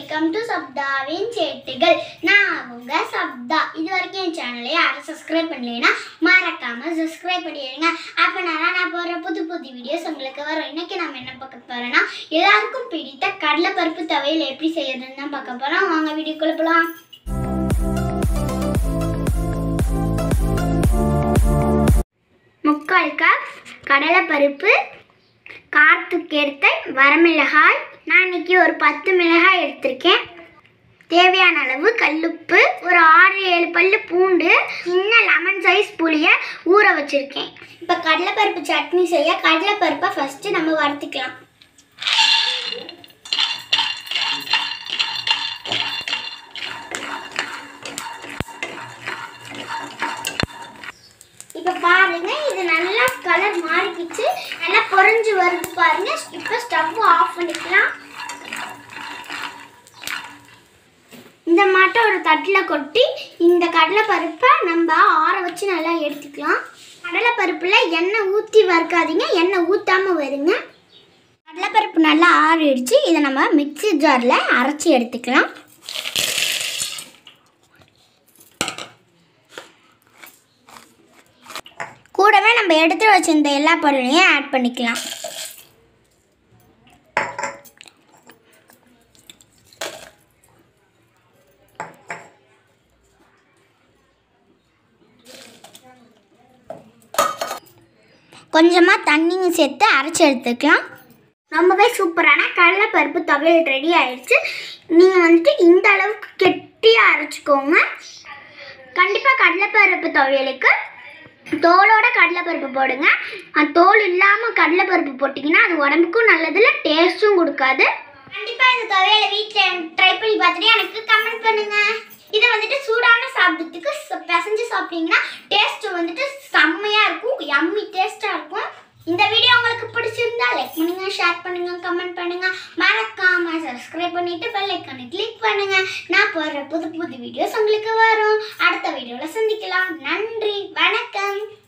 Welcome to சப்தாவின் சேட்டுகள். நான் உங்க சப்தா. இது வரைக்கும் என் சேனலை யாரும் சப்ஸ்கிரைப் பண்ணலைன்னா மறக்காம சப்ஸ்கிரைப் பண்ணிடுங்க. அப்பனால நான் போடுற புது புது வீடியோஸ் உங்களுக்கு வரும். இன்னைக்கு நம்ம என்ன பார்க்க போறோம்னா, எல்லாருக்கும் பிடித்த கடலைப்பருப்பு துவையல் எப்படி செய்யறதுன்னு தான் பார்க்க போறோம். வாங்க வீடியோக்குள்ள போலாம். முக்கால் கப் கடலைப்பருப்பு, காரத்துக்கு எடுத்த வரமிளகாய், நான் இன்னைக்கு ஒரு 10 மிளகாய் எடுத்திருக்கேன். தேவையான அளவு கல்லுப்பு, ஒரு 6-7 பல்லு பூண்டு, சின்ன லெமன் சைஸ் புளியை ஊற வச்சிருக்கேன். இப்போ கடலைப்பருப்பு சட்னி செய்ய கடலைப்பருப்பை ஃபர்ஸ்ட் நம்ம வறுத்துக்கலாம். இப்போ பாருங்க, இது நல்லா கலர் மாறிக்கிச்சு, நல்லா பொரிஞ்சு வருது பாருங்க. இப்போ ஸ்டவ் ஆஃப் பண்ணிக்கலாம். இந்த மாட்டை ஒரு தட்டில் கொட்டி இந்த கடலைப்பருப்பை நம்ம ஆற வச்சு நல்லா எடுத்துக்கலாம். கடலைப்பருப்பில் எண்ணெய் ஊற்றி வறுக்காதீங்க, எண்ணெய் ஊற்றாமல் வருங்க. கடலைப்பருப்பு நல்லா ஆறிடுச்சு. இதை நம்ம மிக்ஸி ஜாரில் அரைச்சி எடுத்துக்கலாம். கூடவே நம்ம எடுத்து வச்சிருந்த எல்லா பொருளையும் ஆட் பண்ணிக்கலாம். கொஞ்சமாக தண்ணியும் சேர்த்து அரைச்சி எடுத்துக்கலாம். ரொம்பவே சூப்பரான கடலைப்பருப்பு துவையல் ரெடி ஆயிடுச்சு. நீங்கள் வந்துட்டு இந்த அளவுக்கு கெட்டியாக அரைச்சிக்கோங்க. கண்டிப்பாக கடலைப்பருப்பு துவையலுக்கு தோலோட கடலைப்பருப்பு போடுங்க. தோல் இல்லாமல் கடலைப்பருப்பு போட்டிங்கன்னா அது உடம்புக்கும் நல்லதில்லை, டேஸ்ட்டும் கொடுக்காது. கண்டிப்பாக இந்த துவையலை வீட்டில் ட்ரை பண்ணி பார்த்துட்டு எனக்கு கமெண்ட் பண்ணுங்கள். இதை வந்துட்டு சூடான சாப்பிட்றதுக்கு பிசைஞ்சு சாப்பிட்டீங்கன்னா டேஸ்ட் வந்துட்டு செம்மையாக இருக்கும், யம்மி டேஸ்ட்டாக இருக்கும். இந்த வீடியோ உங்களுக்கு பிடிச்சிருந்தா லைக் பண்ணுங்க, ஷேர் பண்ணுங்க, கமெண்ட் பண்ணுங்க. மறக்காம சப்ஸ்கிரைப் பண்ணிட்டு பெல் ஐகானை கிளிக் பண்ணுங்க. நான் போடுற புது புது வீடியோஸ் உங்களுக்கு வரும். அடுத்த வீடியோவில் சந்திக்கலாம். நன்றி, வணக்கம்.